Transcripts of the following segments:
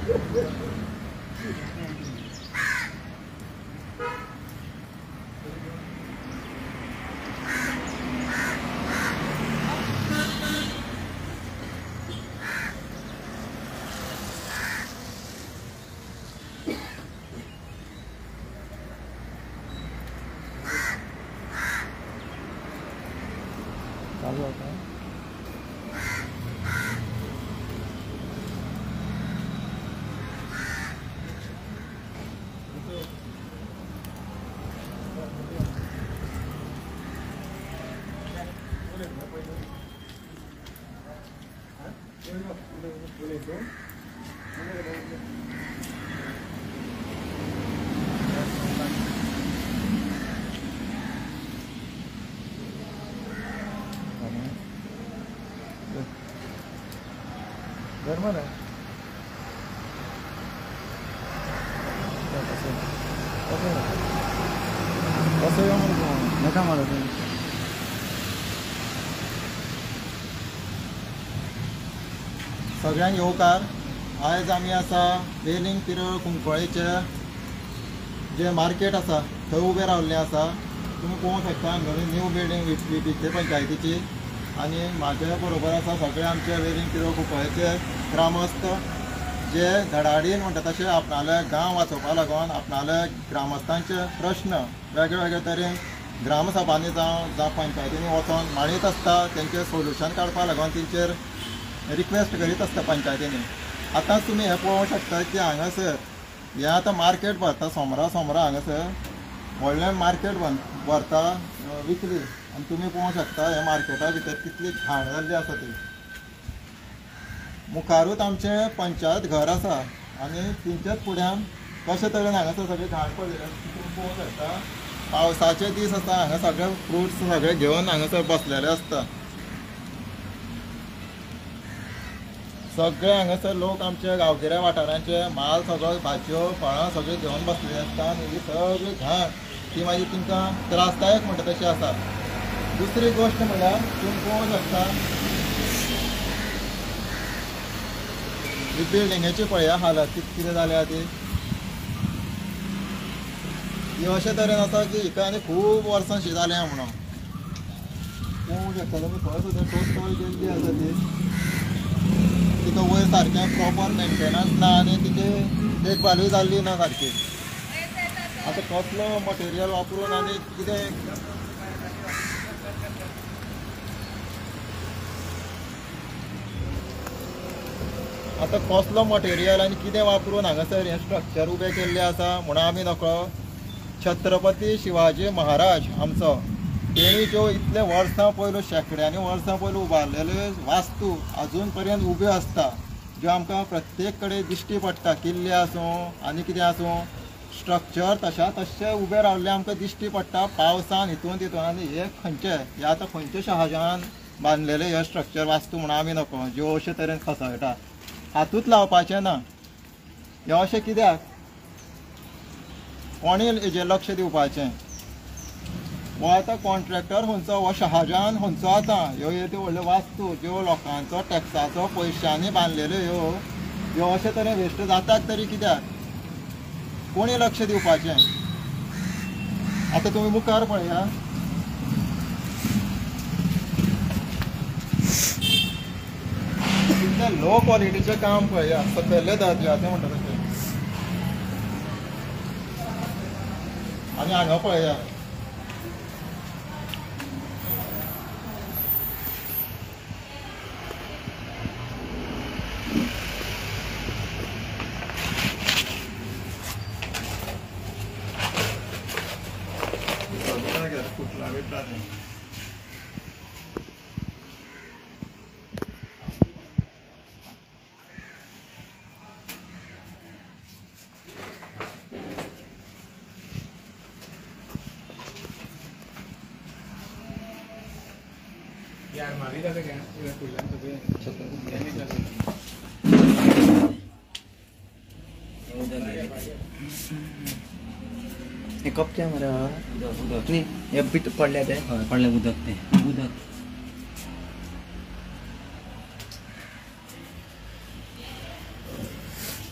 चालू होता है। German है नका मारत सगळ्यांक येवकार। आयज आमी आसा वेलिंग पिरळ कुंकळेचे जे मार्केट आसा थंय उबे रावल्ले आसा। तुमी पळोवंक शकता हांगा न्यू बिल्डींग विटते पंचायतीची आनी म्हाजे बरोबर आसा सगळे आमचे वेलिंग पिरळ कुंकळेचे ग्रामस्थ जे धडाडीन म्हणटा तशें आपणाले गांव वाचोवपा लागून आपणाले ग्रामस्थांचे प्रश्न वेगळे वेगळे तरेन ग्रामसभांनी जावं पंचायतींनी वचोन मांडीत आसता। तेंचे सोल्युशन काडपा लागून तेंचेर रिक्वेस्ट करीत आसता पंचायतींनी। आतांच तुमी हें पळोवंक शकता की हांगासर हें आतां मार्केट भरता सोमरा हांगासर व्हडलें मार्केट भरता विकली आनी तुमी पळोवंक शकता हे मार्केटा भितर कितली घाण जाल्ली आसा ती। मुखारूच आमचें पंचायत घर आसा आनी तेंच्याच फुड्यान कशे तरेन हांगासर सगळी घाण पडलेली तुमी पळोवंक शकता। पावसाचे दीस आसा हांगा सगळे फ्रुट्स सगळे घेवन हांगासर बसलेले आसता। सगळे हांगासर लोक आमचे गांवगिऱ्या वाठारांचे माल सगळो भाजयो फळां सगळी घेवन बसलेली आसता आनी ही सगळी घाण ती मागीर तांकां त्रासदायक म्हणटा तशी आसा। दुसरी गोश्ट म्हळ्यार तुमी पळोवंक शकता ही बिल्डिंगेची पळया हालत कितें जाल्या ती। ही अशे तरेन आसा की हिका आनी खूब वर्सांची जाल्या म्हणून पळोवंक शकता तुमी खंय सुद्दां टोटल गेल्ली आसा ती। तिका वयर सारकें प्रॉपर मेंटेनन्स ना आनी तिची देखभालूय जाल्ली ना सारकी। आतां कसलो मटेरियल वापरून आनी कितें आतां कसलो मटेरियल आनी कितें वापरून हांगासर हें स्ट्रक्चर उबें केल्लें आसा म्हणून आमी नकळो छत्रपती शिवाजी महाराज आमचो तेणी ज्यो इतले वर्सां पयलू शेकड्यांनी वर्सां पयलू उबारलेल्यो वास्तू अजून पर्यंत उब्यो आसता ज्यो आमकां प्रत्येक कडेन दिश्टी पडटा। किल्ले आसूं आनी कितें आसूं स्ट्रक्चर तशें उबें रावल्लें आमकां दिश्टी पडटा पावसान हितून आनी हे खंयचे हे आतां खंयचे शहाजान बांदलेले हे स्ट्रक्चर वास्तू म्हणून आमी नकळो ज्यो अशे तरेन खसळटा हातूंत लावपाचें ना। हे अशें कित्याक कोणी हेजेर लक्ष दिवपाचें। हो आतां कॉन्ट्रॅक्टर खंयचो हो शहाजान खंयचो आतां ह्यो त्यो व्हडल्यो वास्तू ज्यो लोकांचो टॅक्साचो पयशांनी बांदलेल्यो ह्यो अशे तरेन वेस्ट जातात तरी कित्याक कोणी लक्ष दिवपाचें। आतां तुमी मुखार पळया कितलें लो क्वॉलिटीचें काम पळया सकयल्ले दर्ज्याचें म्हणटा तशें। आनी हांगा पळया यार मारी जाते क्या इधर कुल्ला तो भी हे कप क्या मरा उदक नाही हे बीट पडले ते पडले उदक ते उदक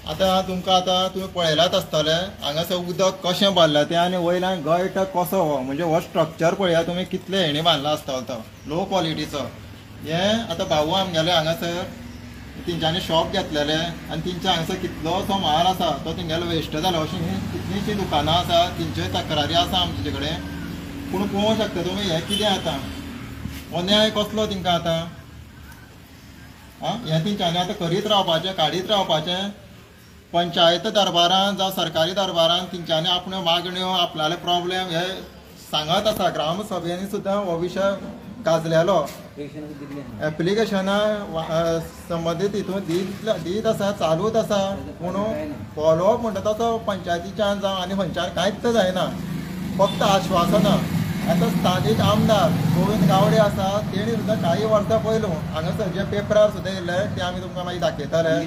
आतां तुमकां आतां तुमी पळयलात आसतले हांगासर उदक कशें बांदलां तें आनी वयल्यान गळट कसो हो म्हणजे हो स्ट्रक्चर पळया तुमी कितले हेणी बांदला आसतलो तो लो क्वॉलिटीचो हें आतां भाऊ आमगेले हांगासर तेंच्यांनी शॉप घेतलेले आनी तेंच्या हांगासर कितलोसो म्हाल आसा तो तेंगेलो वेस्ट जाला अशीं कितलींशीं दुकानां आसा तेंच्योय तक्रारी आसा आमचे कडेन पूण पळोवंक शकता तुमी हें कितें आतां हो न्याय कसलो तेंकां आतां हें तेंच्यांनी आतां करीत रावपाचें काडीत रावपाचें पंचायत दरबारान जावं सरकारी दरबारान तेंच्यांनी आपण्यो मागण्यो आपणाले प्रॉब्लेम हे सांगत आसा ग्रामसभेनी सुद्दां हो विशय गाजलेलो एप्लिकेशनां संबंदीत हितून दीत आसा चालूच आसा पूण फॉलोअप म्हणटा तसो पंचायतीच्यान जावं आनी खंयच्यान कांयच जायना फक्त आश्वासनां आतां स्थानीक आमदार गोविंद गावडे आसा तेणी सुद्दां काही वर्सां पयलू हांगासर जे पेपरार सुद्दां येयले ते आमी तुमकां मागीर दाखयतले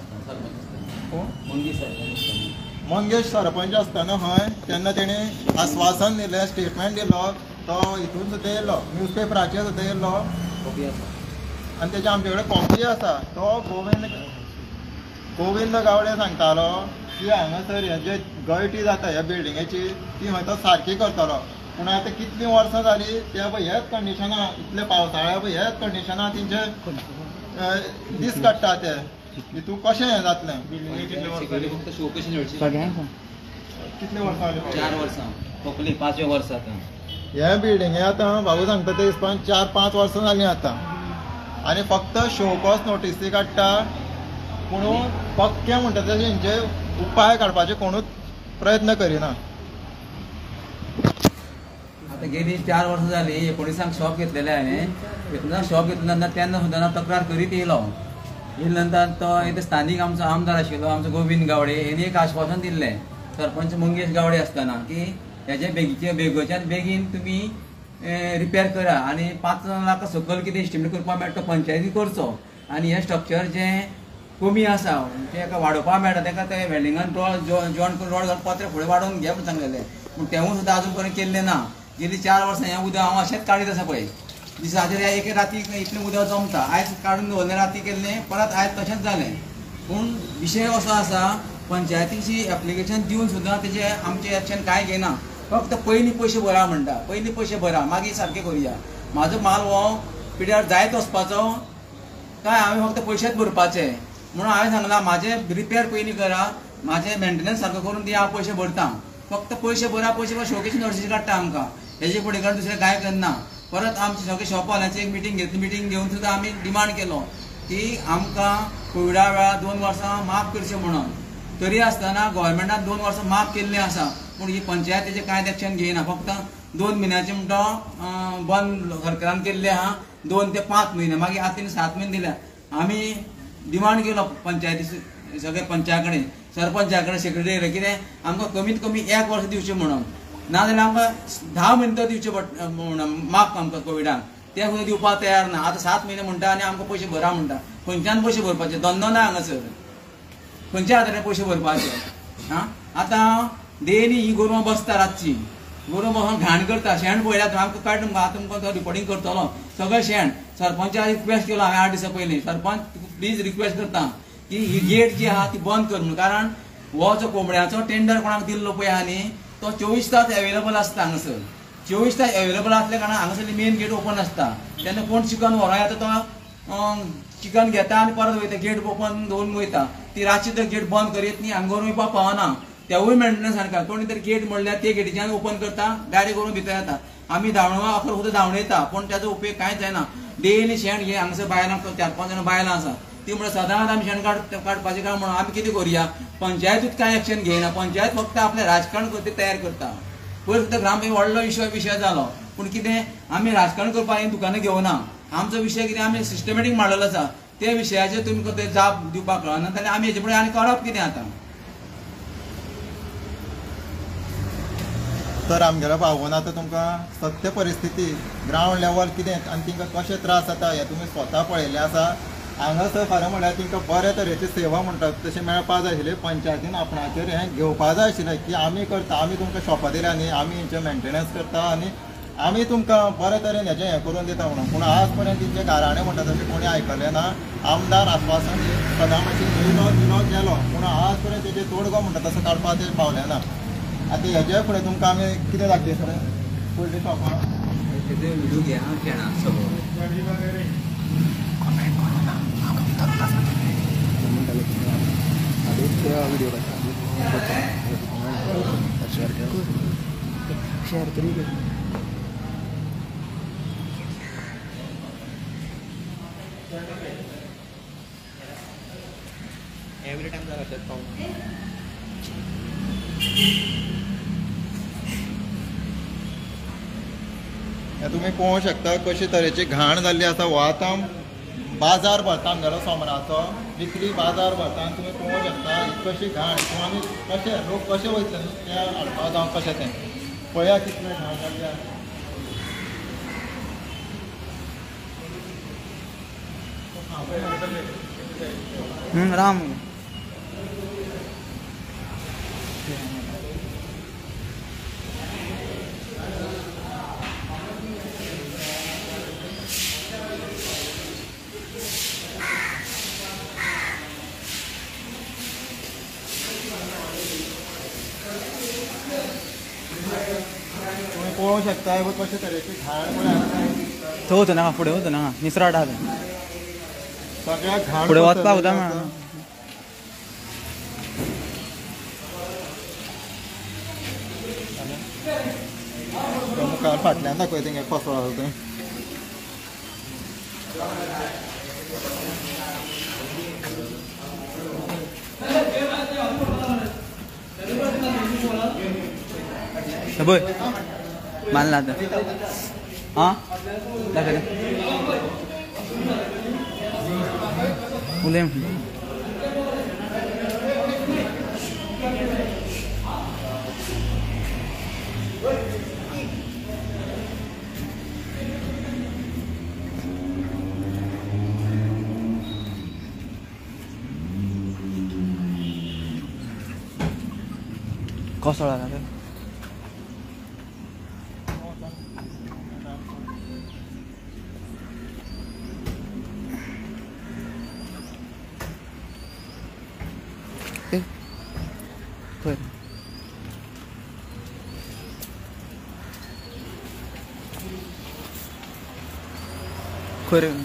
मंगेश सरपंच आसतना हय तेन्ना तेणी आश्वासन दिलें स्टेटमेंट दिलो तो हितून सुद्दां येयलो न्यूजपेपराचेर सुद्दां येयलो आनी तेजे आमचे कडेन कॉपी आसा तो गोविंद गावडे सांगतालो की हांगासर हे जे गळटी जाता ह्या बिल्डिंगेची ती खंय तो सारकी करतलो पूण आतां कितलीं वर्सां जालीं ते पळय हेच कंडिशनां इतले पावसाळ्या पळय हेच कंडिशनां तेंचे दीस काडटा ते तूं कशें हें जातलें कितले वर्सां कितले वर्सां 4 वर्सां खोकली 5व्या वर्साक हे बिल्डिंगे आतां भाऊ सांगता ते हिसपान 4-5 वर्सां जालीं आतां आनी फक्त शोकॉस नोटीसी काडटा पूण पक्के म्हणटा तशें हेंचे उपाय काडपाचे कोणूच प्रयत्न करिना आता गेली 4 वर्सां जाली 19 शॉप घेतलेले हांवें शॉप घेतल्या तेन्ना सुद्दां तक्रार करीत येयलो नंतर तो इथे स्थानिक आमचो आमदार आशिल्लो आमचो गोविंद गावडे हेणी एक आश्वासन दिल्लें सरपंच मंगेश गावडे आसतना की हेजे बेगोच्यान बेगीन तुमी रिपेर करा आनी 5 लाख सकयल कितें एस्टिमेट करपाक मेळटा तो पंचायती करचो आनी हे स्ट्रक्चर जें कमी आसा तें एका वाडोवपाक मेळटा तेका ते वेल्डिंगान जॉयन करून रोड घालून पत्रे फुडें वाडोवन घे म्हण सांगलेलें पूण तेवूय सुद्दां आजून पर्यंत केल्लें ना गेली 4 वर्सां हें उदक हांव अशेंच काडीत आसा पळय दिसाचेर एक राती इतलें उदक जमता आयज काडून दवरलें राती केल्लें परत आयज तशेंच जालें पूण विशय असो आसा पंचायतीची एप्लिकेशन दिवन सुद्दां तेजें आमचें एक्शन कांय घेयना फक्त पयलीं पयशे भरा म्हणटा पयलीं पयशे भरा मागीर सारकें करुया म्हाजो माल हो पिड्यार जायत वचपाचो काय हांवें फक्त पयशेच भरपाचे म्हणून हांवें सांगलां म्हाजें रिपेर पयलीं करा म्हाजें मेंटेनन्स सारको करून दी हांव पयशे भरतां फक्त पयशे भरा शोकेची नोटीस काडटा आमकां हेजे फुडें काडून दुसरें कांय करना परत आमचे सगळे शॉपवाल्यांची एक मिटींग घेतली मिटींग घेवन सुद्दां आमी डिमांड केलो की आमकां कोविडा वेळार 2 वर्सां माफ करचें म्हणून तरी आसतना गोव्हर्मेंटान 2 वर्सां माफ केल्लीं आसा पूण ही पंचायत तेजें कांयच एक्शन घेयना फक्त 2 म्हयन्याचें म्हणटा बंद सरकारान केल्लें आहा 2 ते 5 म्हयने मागीर आतां तेणी 7 म्हयने दिल्या आमी डिमांड केलो पंचायती सगळे पंचा कडेन सरपंचा कडेन सेक्रेटरी कितें आमकां कमीत कमी 1 वर्स दिवचें म्हणून नाजाल्यार आमकां 10 म्हयने तो दिवचे पडटा माफ आमकां कोविडाक ते सुद्दां दिवपाक तयार ना आतां 7 म्हयने म्हणटा आनी आमकां पयशे भरा म्हणटा खंयच्यान पयशे भरपाचे धंदो ना हांगासर खंयच्या हातान पयशे भरपाचे आतां डेली ही गोरवां बसता रातची गोरवां बसून घाण करता शेण पळयल्यार आमकां काड तुमकां तो रिपोर्टींग करतलो सगळें शेण सरपंचाक रिक्वेस्ट केलो हांवें 8 दिसां पयलीं सरपंच प्लीज रिक्वेस्ट करता की ही गेट जी आहा ती बंद कर म्हणून कारण हो जो कोंबड्याचो टेंडर कोणाक दिल्लो पळय आहा न्ही तो 24 तास अवेलेबल आसता हांगासर 24 तास अवेलेबल असल्या कारणान हांगासरली मेन गेट ओपन आसता तेन्ना कोण चिकन व्हरों येता तो चिकन घेता आनी परत वयता गेट ओपन दवरून वयता ती रातची तर गेट बंद करीत न्ही हांगा गोरवां येवपाक पावना तेवूय मेंटेनन्स सारका कोणी तरी गेट म्हणल्यार ते गेटीच्यान ओपन करता गाडी करून भितर येता आमी धांवणो अकरा सुद्दां धांवणयता पूण त्याचो उपेग कांयच जायना डेली शेण घे हांगासर बायलां 4-5 जाणां बायलां आसा ती म्हणून सदांच आमी शेण काडपाचें काम म्हणून आमी कितें करुया पंचायतूच कांय एक्शन घेयना पंचायत फक्त आपलें राजकारण करता तयार करता पयर सुद्दां ग्रामपंचायत व्हडलो विशय जालो पूण कितें आमी राजकारण करपाक ही दुकानां घेवना आमचो विशय कितें आमी सिस्टमॅटीक मांडलेलो आसा ते विशयाचेर तुमकां ते जाप दिवपाक कळना जाल्यार आमी हेजे फुडें आनी करप कितें आतां तर आमगेल्या भाऊन आतां तुमकां सत्य परिस्थिती ग्रावंड लेवल कितें आनी तिंकां कशें त्रास जाता हें तुमी स्वता पळयल्लें आसा हांगासर खरें म्हळ्यार तिंकां बरे तरेची सेवा म्हणटात तशें मेळपा जाय आशिल्लें पंचायतीन आपणाचेर हें घेवपा जाय आशिल्लें की आमी करता आमी तुमकां शॉपां दिल्या न्ही आमी हेंचें मेंटेनन्स करता आनी आमी तुमकां बरे तरेन हेजें हें करून दिता म्हणून पूण आज पर्यंत तिचे गाराणे म्हणटा तशें कोणी आयकलें ना आमदार आश्वासन सदां मातशें दिलो गेलो पूण आज पर्यंत तेजे तोडगो म्हणटा तसो काडपाक ते पावलें ना आतां हेजे फुडें तुमकां आमी कितें दाखयतले पयलीं शॉपां व्हिडिओ घ्या खेळा सगळं शेअर तरी एव्हरी टाइम जर असेच पाहून हें तुमी पळोवंक शकता कशे तरेची घाण जाल्ली आसा हो आतां बाजार भरता आमगेलो सोमराचो विकली बाजार भरता आनी तुमी पळोवंक शकता कशी घाण पूण आमी कशे लोक कशे वयतले तें हाडपा जावं कशें तें पळया कितलें घाण जाल्लें आसा राम तुम्ही पळोवंक शकता कशे तरेची घाण पळय तो होतो ना पुढे होतो ना निसराट आहा सगळ्या घाण पुढे वचपाक होता मुखार फाटल्यान दाखय तेंगे कसो आसा तें बघ मानला आता हां दाखव उलेम कोसळा ना खंय खंय रे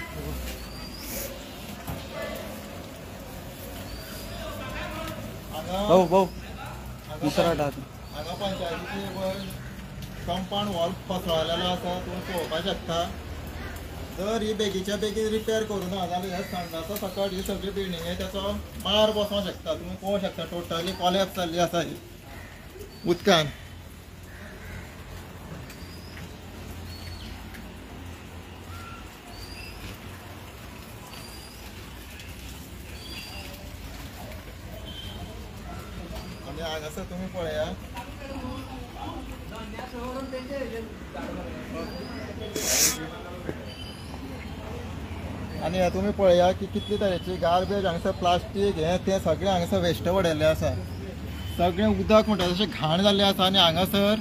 भाऊ भाऊ निसराट आहा हांगा पंचायतीची कंपाऊंड वॉल कोसळलेलो आसा तुम्ही पळोवपाक शकता जर ही बेगीच्या बेगीन रिपेर करूं ना जाल्यार ह्या संडासा सकट ही सगळी बिल्डिंगे त्याचो मार बसोंक शकता तुम्ही पळोवंक शकता टोटली कॉलेप्स जाल्ली आसा ही उदकान आनी हांगासर तुम्ही पळया आनी हे तुमी पळया की कितले तरेची गार्बेज हांगासर प्लास्टीक हे ते सगळे हांगासर वेस्ट पडलेले आसा सगळें उदक म्हणटा तशें घाण जाल्लें आसा आनी हांगासर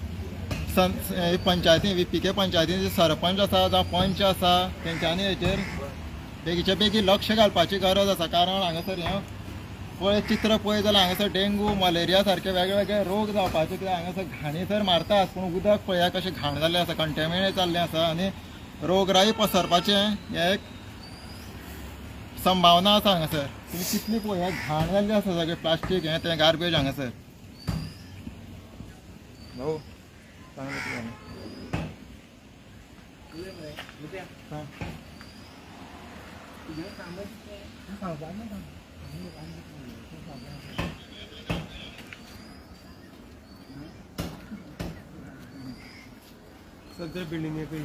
पंचायती VPK पंचायतीचे सरपंच आसा जावं पंच आसा तेंच्यांनी हेचेर बेगीच्या बेगीन लक्ष घालपाची गरज आसा कारण हांगासर हें पळय चित्र पळय जाल्यार हांगासर डेंगू मलेरिया सारखे वेगळे वेगळे रोग जावपाचे कित्याक हांगासर घाणी तर मारतात पूण उदक पळया कशें घाण जाल्लें आसा कंटेमिनेट जाल्लें आसा आनी रोगराई पसरपाचें हें एक संभावना आसा हांगासर तुमी कितली पळय घाण जाल्ली आसा सगळें प्लास्टीक हें तें गार्बेज हांगासर भाऊ सांग सगळ्या बिल्डिंग काही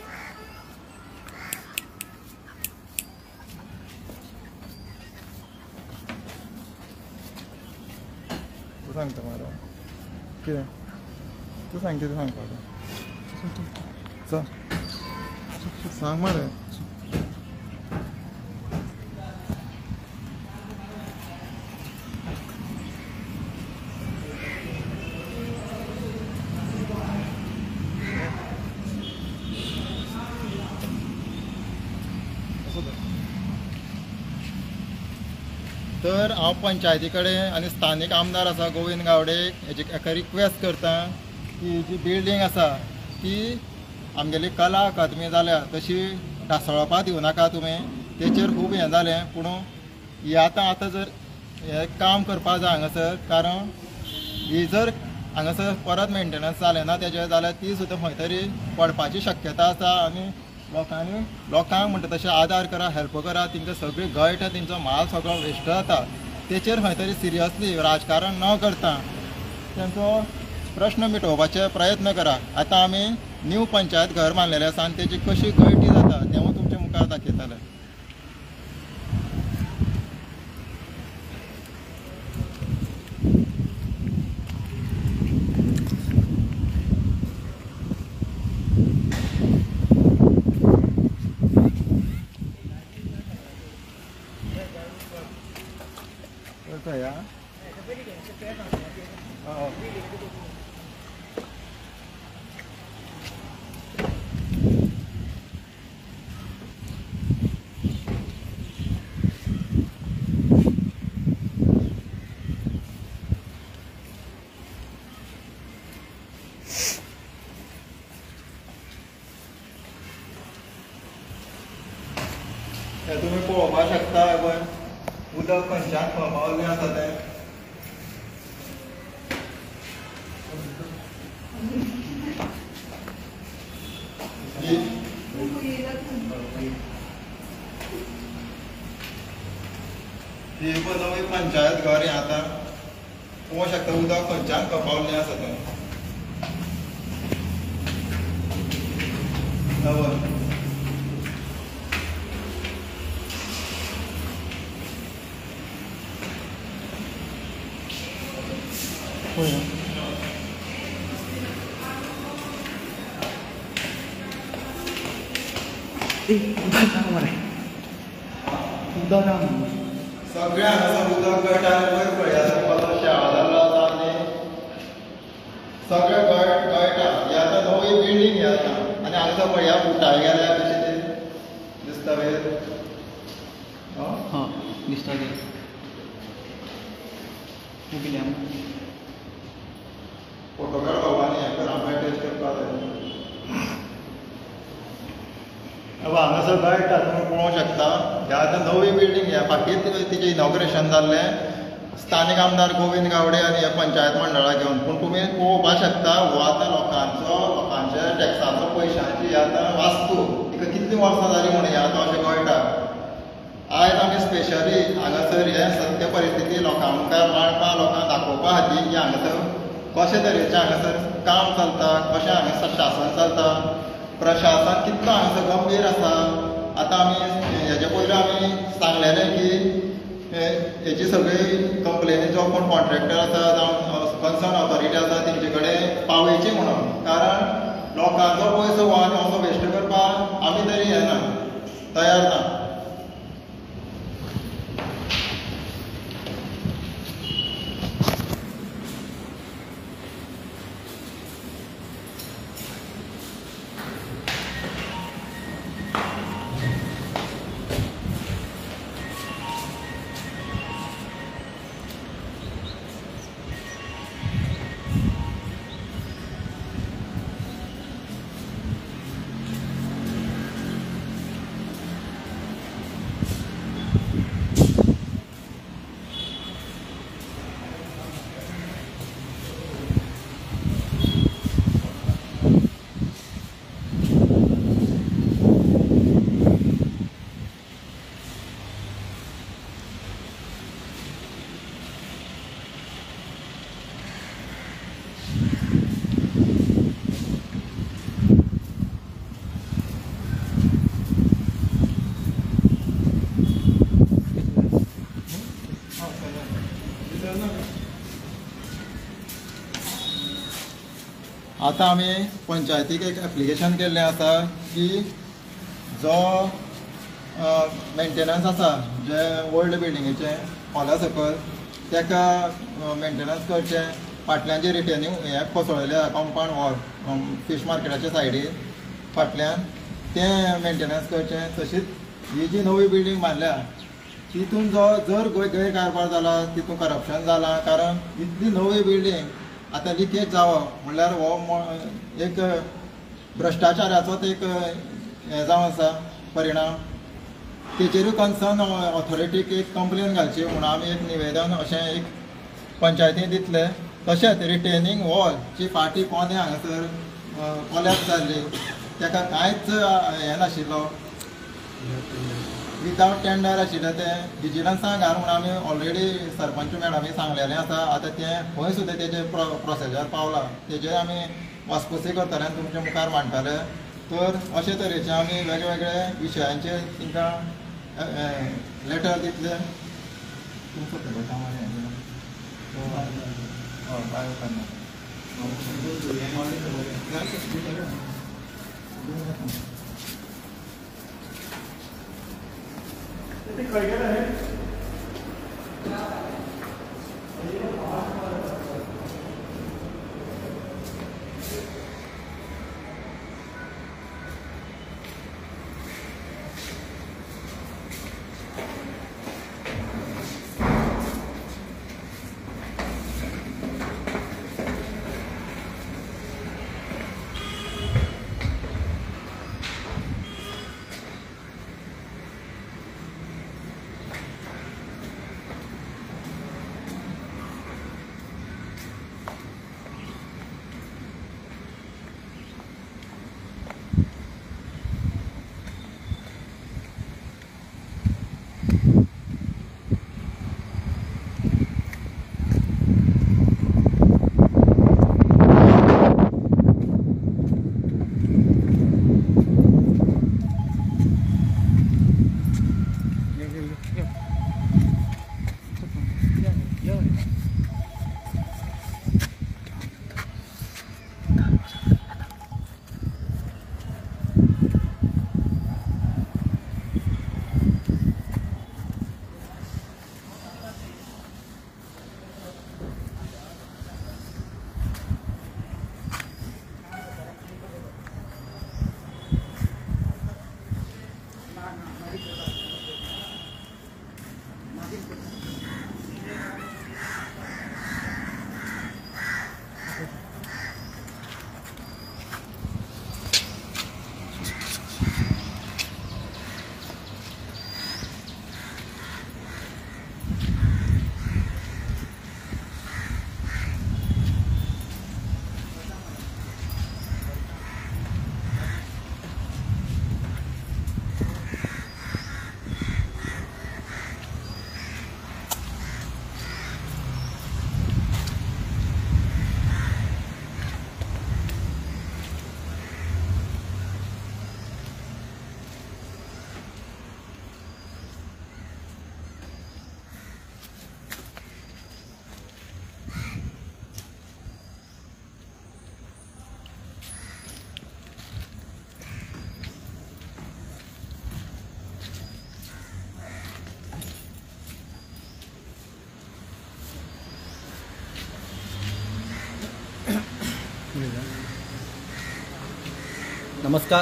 तू सांगता मला कितें तू सांग कितें सांगपाक चल सांग मरे तर हांव पंचायती कडेन आनी स्थानीक आमदार आसा गोविंद गावडे हेजी एका रिक्वेस्ट करता की ही जी बिल्डींग आसा ती आमगेली कला अकादमी जाल्या तशी ढासळपाक दिवं नाका तुमी. तेचेर खूब हें जालें पूण ही आतां जर हें काम करपाक जाय हांगासर, कारण ही जर हांगासर परत मेंटेनन्स जालें ना तेजें जाल्यार ती सुद्दां खंय तरी पडपाची शक्यता आसा. आनी लोकांक म्हणटा तशें आदार करा, हेल्प करा, तांकां सगळी गळटा, तेंचो माल सगळो वेस्ट जाता. तेचेर खंय तरी सिरियसली राजकारण न करता तेंचो प्रश्न मिटोवपाचे प्रयत्न करा. आतां आमी न्यू पंचायत घर बांदलेलें आसा आनी तेजी कशी गळटी जाता तें हांव तुमच्या मुखार दाखयतलें. या तुम्ही पळोवपाक शकता पण उदक खंयच्यान पावलें आसा तें. ही पण नवी पंचायत घर हें आतां पळोवंक शकता उदक खंयच्यान पावलें आसा तें. सगळे हांगासर उदक गळटा आनी वयर पळयात कसो शेळो जाल्लो आसा आनी सगळें गळटा. ही आतां नवी बिल्डींग ही आतां आनी हांगासर पळया फुटाय गेल्या कशी ती दिसता वयर. हां दिसता ते फोटो काडपाक आनी हें कर आमकां टेस्ट करपाक जाय. हांगासर गळटा तुमी पळोवंक शकता. हे आतां नवी बिल्डींग ह्या फाटींच तिचें इनॉग्रेशन जाल्लें स्थानीक आमदार गोविंद गावडे आनी हे पंचायत मंडळा घेवन. पूण तुमी पळोवपाक शकता हो आतां लोकांच्या टॅक्साचो पयशांची आतां वास्तू तिका कितलीं वर्सां जालीं म्हणून हें आतां अशें गळटा. आयज आमी स्पेशली हांगासर हे सत्य परिस्थिती लोकां मुखार मांडपा, लोकांक दाखोवपा खातीर की हांगासर कशे तरेचें हांगासर काम चलता, कशें हांगासर शासन चलता, प्रशासन कितलो हांगासर गंभीर आसा. आतां आमी हेजे पयलीं आमी सांगलेलें की हेची सगळी कंप्लेनी जो कोण कॉन्ट्रॅक्टर आसा जावं कन्सर्न ऑथॉरिटी आसा तेंचे कडेन पावयची म्हणून. कारण लोकांचो पयसो हो आनी असो वेस्ट करपाक आमी तरी हे ना, तयार ना. आतां आमी पंचायतीक एक एप्लिकेशन केल्लें आसा की जो मेंटेनन्स आसा जे ओल्ड बिल्डिंगेचे हॉला सकयल ताका मेंटेनन्स करचें. फाटल्यान जे रिटेन्यू हे कोसळिल्ले कॉम्पाउंड वॉल फीश मार्केटाच्या सायडीन फाटल्यान तें मेंटेनन्स करचें. तशीच ही जी नवी बिल्डींग बांदल्या तितून जर गैरकारभार जाला तितून करप्शन जाला कारण इतली नवी बिल्डींग आतां लिकेज जावप म्हणल्यार हो एक भ्रश्टाचाराचोच एक हें जावन आसा परिणाम. तेचेरूय कन्सर्न ऑथॉरिटीक एक कंप्लेन घालची म्हणून आमी एक निवेदन अशें एक पंचायतीन दितले. तशेंच रिटेनिंग वॉल जी फाटी कोणे हांगासर कोलॅप्स जाल्ली ताका कांयच हें नाशिल्लो, विदावट टेंडर आशिल्लें तें विजिलन्साक घाल म्हणून आमी ऑलरेडी सरपंच मॅडमी सांगलेलें आसा. आतां तें खंय सुद्दां तेजें प्रोसिजर पावला, तेजेर आमी वासपुसी करतले आनी तुमच्या मुखार मांडटले. तर अशे तरेचे आमी वेगवेगळे विशयांचेर तांकां लेटर दितले. तुमचो खबर कामार नमस्कार.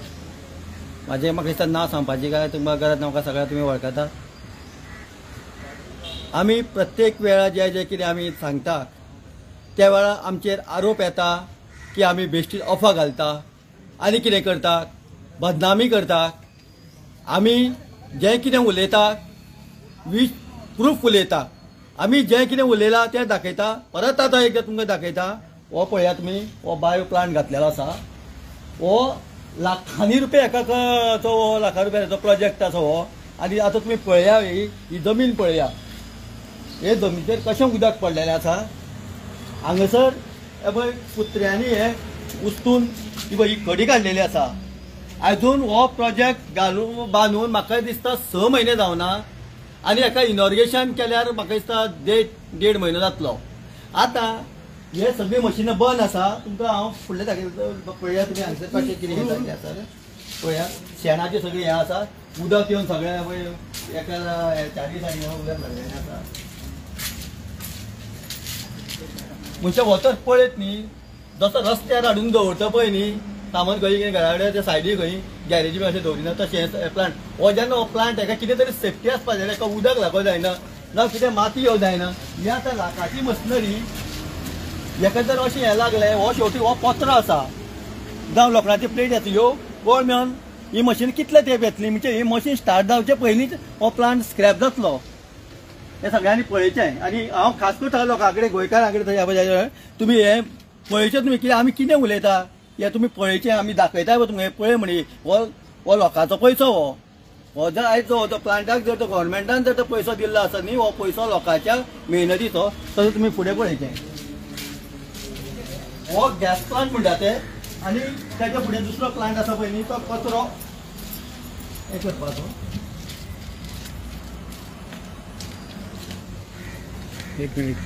म्हाका दिसता नांव सांगपाचें काय तुमकां गरज म्हाका सगळ्या तुमी वळखता. आमी प्रत्येक वेळा जे कितें आमी सांगता त्या वेळा आमचेर आरोप येता की आमी बेश्टी अफवा घालता आनी कितें करता, बदनामी करता. आमी जें कितें उलयता प्रूफ उलयता. आमी जें कितें उलयलां तें दाखयता. परत आतां एकदां तुमकां दाखयता. हो पळया तुमी, हो बायो प्लांट घातलेलो आसा. हो लाखांनी रुपया एकाचो लाखां रुपयाचो प्रोजेक्ट आसा हो. आनी आतां तुमी पळया ही जमीन पळया. हे जमिनीचेर कशें उदक पडलेलें आसा. हांगासर हे पळय कुत्र्यांनी हे उस्तून ही कडी काडलेली आसा. आजून हो प्रोजेक्ट घालून बांदून म्हाका दिसता 6 म्हयने जावना आनी हाका इनॉर्गेशन केल्यार म्हाका दिसता 1.5 म्हयनो जातलो. आतां हे सगळी मशिनां बंद आसा. तुमकां हांव फुडलें दाखयता. पळया तुमी हांगासर कशें कितें केल्लें आसा. पळया शेणाचें सगळें हें आसा. उदक येवन सगळें पळय एका चारी सायडीन उदक लागलेलें आसा. म्हणजे वतर पळयत न्ही जसो रस्त्यार हाडून दवरता पळय न्ही सामान खंय घरा कडेन ते सायडीक खंय गॅरेजी बी अशें दवरिना तशें प्लांट हो जेन्ना हो प्लांट हेका कितें तरी सेफ्टी आसपा जाय हेका उदक लागो जायना ना कितें माती येवं जायना ही आतां लाखाची मशिनरी हेका जर अशें हें लागलें हो शेवटी हो पत्रो आसा जावं लोखणाची प्लेट येता ह्यो कोण मेळोन ही मशीन कितले तेंप येतली म्हणजे ही मशीन स्टार्ट जावचे पयलींच हो प्लांट स्क्रॅप जातलो हे सगळ्यांनी पळयचें आनी हांव खास करून लोकां कडेन गोंयकारां कडेन तुमी हे पळयचें तुमी कितें आमी कितें उलयता हे तुमी पळयचें आमी दाखयताय तुमकां हे पळय म्हणी हो लोकांचो पयसो हो जर आयज तो प्लांटाक जर तो गव्हर्मेंटान जर तो पयसो दिल्लो आसत न्ही हो पयसो लोकांच्या मेहनतीचो तसो तुमी फुडें पळयचें हो गॅस प्लांट म्हणटा ते आनी ताच्या फुडें दुसरो प्लांट आसा पळय न्ही तो कचरो हे करपाचो एक मिनिट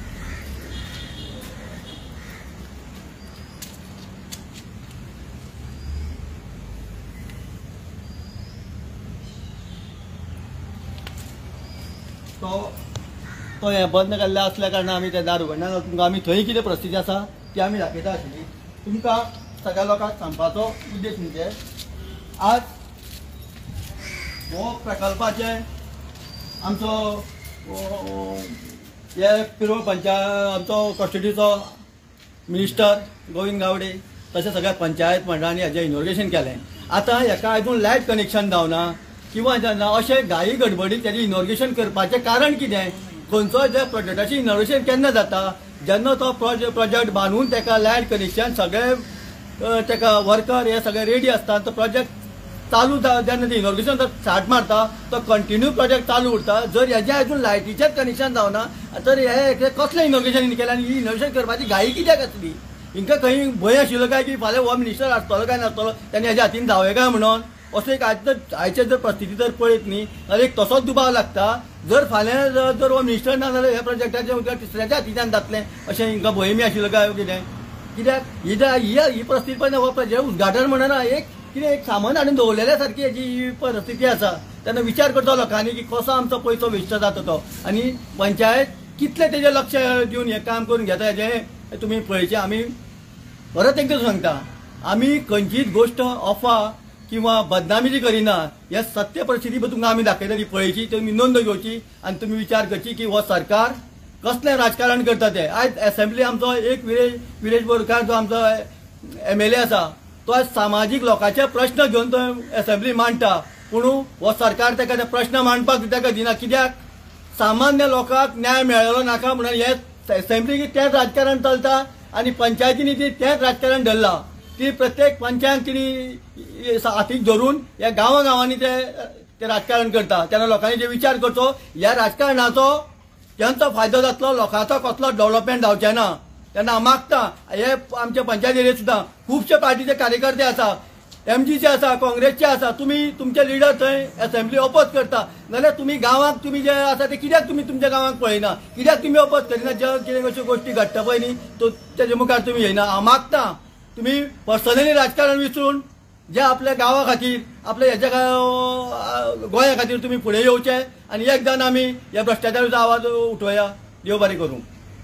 तो हें बंद केल्लें असल्या कारणान आमी तें दार उगडना तुमकां आमी थंय कितें परिस्थिती आसा ती आमी दाखयता आशिल्ली तुमकां सगळ्या लोकांक सांगपाचो उद्देश म्हणजे आज हो प्रकल्पाचे आमचो हे पिरोळ आमचो कस्टडीचो मिनिस्टर गोविंद गावडे तशें सगळ्या पंचायत मंडळांनी हेजें इनॉग्रेशन केलें आतां हेका अजून लायट कनेक्शन जावना किंवा जेन्ना अशें घाई गडबडीत तेजें इनॉग्रेशन करपाचें कारण कितें खंयचो जे प्रोजेक्टाचें इनॉग्रेशन केन्ना जाता जेन्ना तो प्रोजेक्ट बांदून तेका लायट कनेक्शन सगळे तेका वर्कर हे सगळे रेडी आसता तो प्रोजेक्ट चालू जेन्ना ते इनॉग्रेशन स्टार्ट मारता तो कंटिन्यू प्रोजेक्ट चालू उरता जर हेजें अजून लायटीचेंच कनेक्शन जावना तर हे कसलें इनॉग्रेशन केलें आनी ही इनॉग्रेशन करपाची घाई कित्याक आसली हिंका खंय भंय आशिल्लो काय की फाल्यां हो मिनिस्टर आसतलो काय नासतलो तेन्ना हेज्या हातीन जावं काय म्हणून असो एक आयचे जर परिस्थिती जर पळयत न्ही जाल्यार एक तसोच दुबाव लागता जर फाल्यां जर हो मिनिस्टर ना जाल्यार ह्या प्रोजेक्टाचें उदक तिसऱ्याच्या हातीच्यान जातलें अशें हिंकां भंय बी आशिल्लो काय कित्याक ही परिस्थिती पळय हो प्रोजेक्ट उद्घाटन म्हणना एक कितें एक सामान हाडून दवरलेल्या सारकी हेजी परिस्थिती आसा तेन्ना विचार करचो लोकांनी की कसो आमचो पयसो वेस्ट जाता तो आनी पंचायत कितले तेजें लक्ष दिवन हें काम करून घेता हेजें तुमी पळयचें आमी परत एकदां सांगता आमी खंयचीच गोश्ट अफवा किंवा बदनामी जी करिना हे सत्य परिस्थिती तुमकां आमी दाखयता ती पळयची तुमी नोंद घेवची आनी तुमी विचार करची की हो सरकार कसलें राजकारण करता तें आयज असेंब्ली आमचो एक विरेश बोरकार जो आमचो MLA आसा तो आज सामाजीक लोकांचे प्रश्न घेवन तो असेंब्ली मांडटा पूण हो सरकार ताका ते प्रश्न मांडपाक ताका दिना कित्याक सामान्य लोकांक न्याय मेळ्ळो नाका म्हणून हे असेंब्लीक तेंच राजकारण चलता आनी पंचायतींनी तेंच राजकारण धरलां ती प्रत्येक पंचायत तिणी हातीक धरून ह्या गांवांनी ते राजकारण करता तेन्ना लोकांनी जे विचार करचो ह्या राजकारणाचो त्यांचो फायदो जातलो लोकांचो कसलो डेव्हलपमेंट जावचें ना तेन्ना हांव मागता हे आमचे पंचायत एरियेंत सुद्दां खुबशे पार्टीचे कार्यकर्ते आसा MGचे आसा काँग्रेसचे आसा तुमी तुमचे लिडर थंय असेंब्ली ओपोज करता जाल्यार तुमी गांवांक तुमी जे आसा ते कित्याक तुमी तुमच्या गांवांक पळयना कित्याक तुमी ओपोज करिना जे कितें अश्यो गोश्टी घडटा पळय न्ही तेजे मुखार तुमी येयना हांव मागता तुमी पर्सनली राजकारण विसरून जे आपल्या गांवा खातीर आपल्या हेच्या गोंया खातीर तुमी फुडें येवचे आनी एक जावन आमी ह्या भ्रश्टाचाराचो आवाज उठोवया देव बरें करूं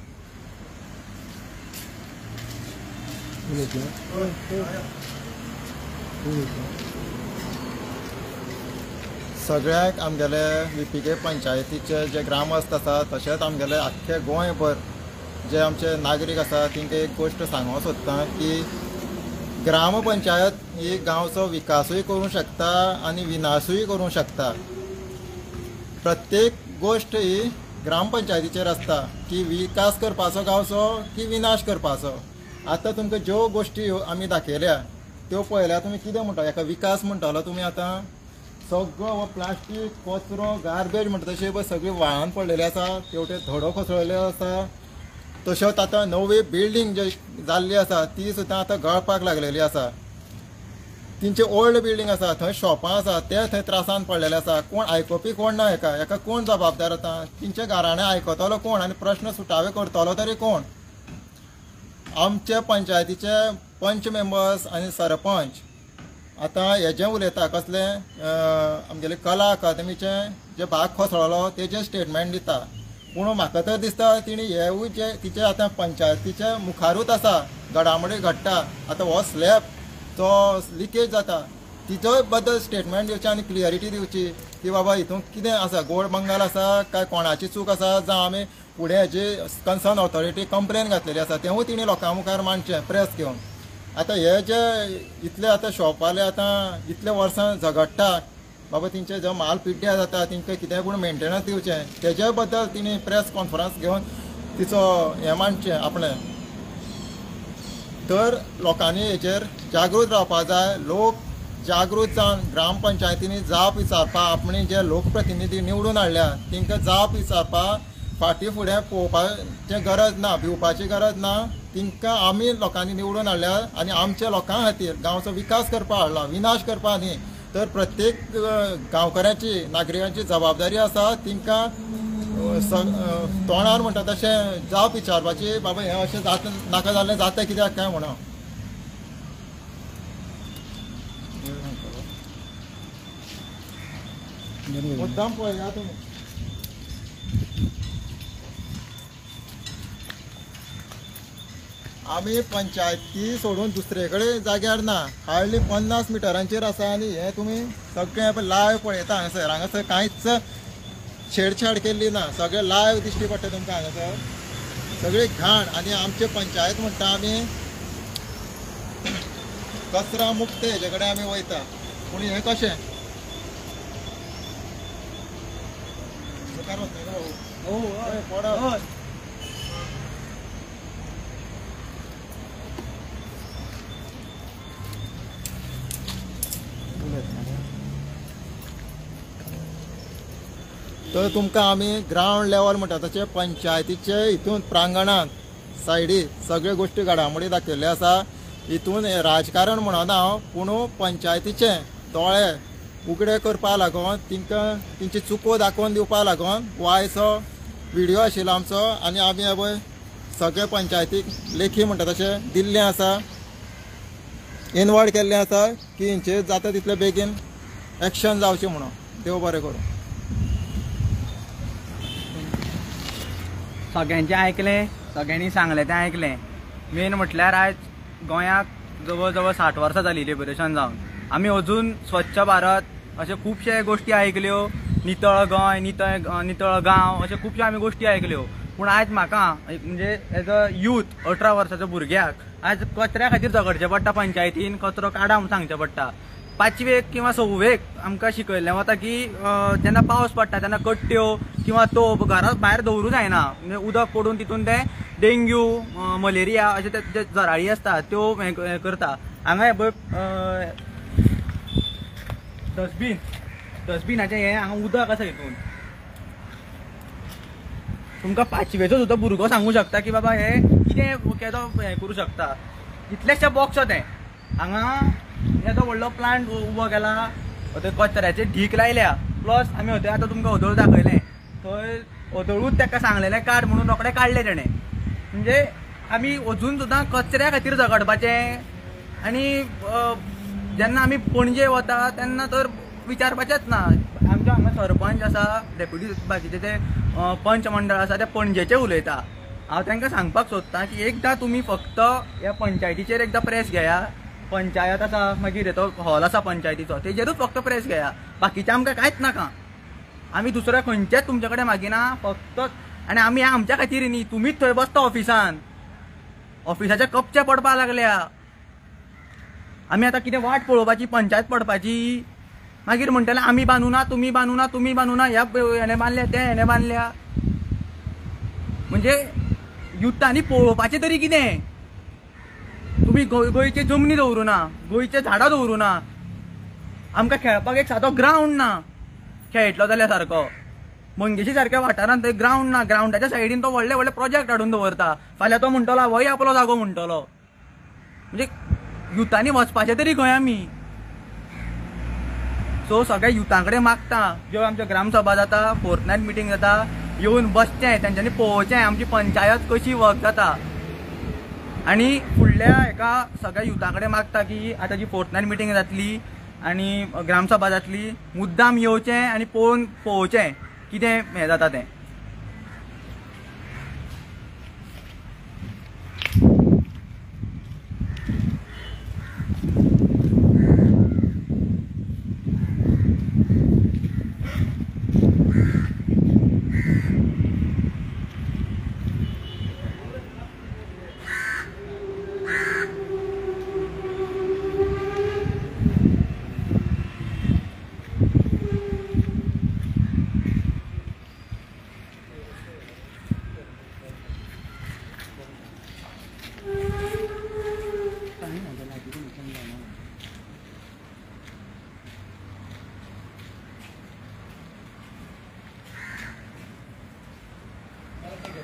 सगळ्याक आमगेले VPK पंचायतीचे जे ग्रामस्थ आसा तशेंच आमगेले आख्खे गोंयभर जे आमचे नागरीक आसा तांकां एक गोश्ट सांगूंक सोदता की ग्रामपंचायत ही गांवचो विकासूय करूंक शकता आनी विनाशूय करूंक शकता प्रत्येक गोश्ट ही ग्रामपंचायतीचेर आसता की विकास करपाचो गांवचो की विनाश करपाचो आतां तुमकां ज्यो गोश्टी आमी दाखयल्या त्यो पळयल्या तुमी कितें म्हणटा हेका विकास म्हणटालो तुमी आतां सगळो हो प्लास्टीक कचरो गार्बेज म्हणटा तशें पळय सगळी व्हाळान पडलेली आसा तेवटे धडो कोसळ्ळेलो आसा तशेंच आतां नवी बिल्डींग जी जाल्ली आसा ती सुद्दां आतां गळपाक लागलेली आसा तिंचे ओल्ड बिल्डींग आसा थंय शॉपां आसा ते थंय त्रासान पडलेले आसा कोण आयकोपी कोण ना हेका कोण जबाबदार आतां तिंचे घराणे आयकतलो कोण आनी प्रश्न सुटावे करतलो तरी कोण आमचे पंचायतीचे पंच मेंबर्स आनी सरपंच आतां हेजें उलयता कसलें आमगेले कला अकादमीचे जे भाग कोसळ्ळो तेजें स्टेटमेंट दिता पूण म्हाका तर दिसता तिणी हेवूय जे तिचे आतां पंचायतीचे मुखारूच आसा घडामोडी घडटा आतां हो स्लॅब जो लिकेज जाता तिच्या बद्दल स्टेटमेंट दिवची आनी क्लियरिटी दिवची की बाबा हितून कितें आसा, गोड बंगाल आसा काय कोणाची चूक आसा, जावं आमी फुडें हेजी कन्सर्न ऑथॉरिटी कंप्लेन घातलेली आसा तेवूय तिणी लोकां मुखार मांडचें प्रेस घेवन. आतां हे जे इतले आतां शॉपवाले आतां इतले वर्सां झगडटा बाबा तेंचे जो माल पिड्ड्यार जाता तेंकां कितेंय पूण मेंटेनन्स दिवचें तेजे बद्दल तिणी प्रेस कॉन्फरन्स घेवन तिचो हें मांडचें आपणें. तर लोकांनी हेचेर जागृत रावपा जाय. लोक जागृत जावन ग्रामपंचायतींनी जाप विचारपा, आपणी जे लोकप्रतिनिधी निवडून हाडल्या तेंकां जाप विचारपा, फाटीं फुडें पळोवपाची गरज ना, भिवपाची गरज ना. तेंकां आमी लोकांनी निवडून हाडल्या आनी आमच्या लोकां खातीर गांवचो विकास करपा हाडला, विनाश करपा न्ही. तर प्रत्येक गांवकाराची नागरिकांची जबाबदारी आसा तेंकां तोंडार म्हणटा तशें जाप विचारपाची, बाबा हें अशें जाता नाका जाल्लें जाता कित्याक काय म्हणून. मुद्दाम पळया तुमी. आमी पंचायती सोडून दुसरे कडेन जाग्यार ना, हार्डली 50 मिटरांचेर आसा आनी हे तुमी सगळें लायव्ह पळयता हांगासर कांयच छेडछाड केल्ली ना, सगळें लायव्ह दिश्टी पडटा तुमकां हांगासर. सगळी घाण आनी आमचे पंचायत म्हणटा आमी कचरा मुक्त हेजे कडेन आमी वयता. पूण हें कशें मुखार वचना गो भाऊ. पडत तर तुमकां आमी ग्रावंड लेवल म्हणटा तशें पंचायतीचे हितून प्रांगणांत सायडी सगळ्यो गोश्टी घडामोडी दाखयल्ल्यो आसा. हितून राजकारण म्हणना हांव, पूण पंचायतीचे दोळे उगडे करपा लागून तेंकां तेंची चुको दाखोवन दिवपा लागून हो आयचो व्हिडियो आशिल्लो आमचो. आनी आमी हे पळय सगळे पंचायतीक लेखी म्हणटा तशें दिल्लें आसा, इनवॉल्व केल्लें आसा की हेंचेर जाता तितले बेगीन एक्शन जावचें म्हणून. देव बरें करूं. सगळ्यांचें आयकलें, सगळ्यांनी सांगलें तें आयकलें. मेन म्हटल्यार आयज गोंयाक जवळ जवळ 60 वर्सां जाली लिबरेशन जावन. आमी अजून स्वच्छ भारत अशे खुबशे गोश्टी आयकल्यो, नितळ गोंय, नितळ गांव अशे खुबशे आमी गोश्टी आयकल्यो. पूण आयज म्हाका म्हणजे एज अ यूथ 18 वर्साच्या भुरग्याक आयज कचऱ्या खातीर झगडचें पडटा. पंचायतीन कचरो काडा म्हूण सांगचें पडटा. 5वेक किंवा 6वेक आमकां शिकयल्लें वता की जेन्ना पावस पडटा तेन्ना कट्ट्यो किंवा तोप घरांत भायर दवरूं जायना. म्हणजे उदक पडून तितून ते डेंग्यू, मलेरिया अशे ते जराळी आसता त्यो हें करता. हांगा हे पळय डस्टबिनाचें हें हांगा उदक आसा हितून. तुमकां 5वेचो सुद्दां भुरगो सांगूं शकता की बाबा हे कितें केदो हें करूं शकता. इतलेशे बॉक्स ते हांगा येदो व्हडलो प्लांट उबो केला, थंय कचऱ्याचे ढीक लायल्या. प्लस आमी थंय आतां तुमकां ओदळ दाखयलें, थंय ओदळूच ताका सांगलेलें काड म्हणून रोखडें काडलें तेणें. म्हणजे आमी अजून सुद्दां कचऱ्या खातीर झगडपाचें. आनी जेन्ना आमी पणजे वता तेन्ना तर विचारपाचेंच ना. आमचे हांगा सरपंच आसा, डेप्युटी बाकीचे ते पंच मंडळ आसा ते पणजेचे उलयता. हांव तांकां सांगपाक सोदतां की एकदां तुमी फक्त ह्या पंचायतीचेर एकदां प्रेस घेया. पंचायत आसा, मागीर तो हॉल आसा पंचायतीचो, तेजेरूच फक्त प्रेस घेया. बाकीचें आमकां कांयच नाका. आमी दुसरे खंयचेच तुमचे कडेन मागिना. फक्त आनी आमी आमच्या खातीर न्ही, तुमीच थंय बसता ऑफिसान, ऑफिसाचे कपचे पडपाक लागल्या. आमी आतां कितें वाट पळोवपाची, पंचायत पडपाची, मागीर म्हणटले आमी बांदुना, तुमी बांदुना, तुमी बांदुना, ह्या हेणे बांदल्या, ते हेणे बांदल्या. म्हणजे युथांनी पळोवपाचें तरी कितें? तुमी गोंयचे जमनी दवरूं ना, गोंयचे झाडां दवरूं ना. आमकां खेळपाक एक सादो ग्रावंड ना खेळटलो जाल्यार सारको. मंगेशी सारक्या वाठारांत थंय ग्रावंड ना. ग्रावंडाच्या सायडीन तो व्हडले व्हडले प्रोजेक्ट हाडून दवरता. फाल्यां तो म्हणटलो होय आपलो जागो म्हणटलो. म्हणजे युथांनी वचपाचें तरी खंय आमी? सो सगळ्या युथां कडेन मागता, ज्यो आमच्यो ग्रामसभा जाता, फोर्थनायट मिटींग जाता, येवन बसचें, तेंच्यांनी पळोवचें आमची पंचायत कशी वर्क जाता. आनी फुडल्या हेका सगळ्या युथां कडेन मागता की आतां जी फोर्थनायट मिटींग जातली आनी ग्रामसभा जातली, मुद्दाम येवचें आनी पळोवन पळोवचें कितें हें जाता तें.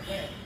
आहे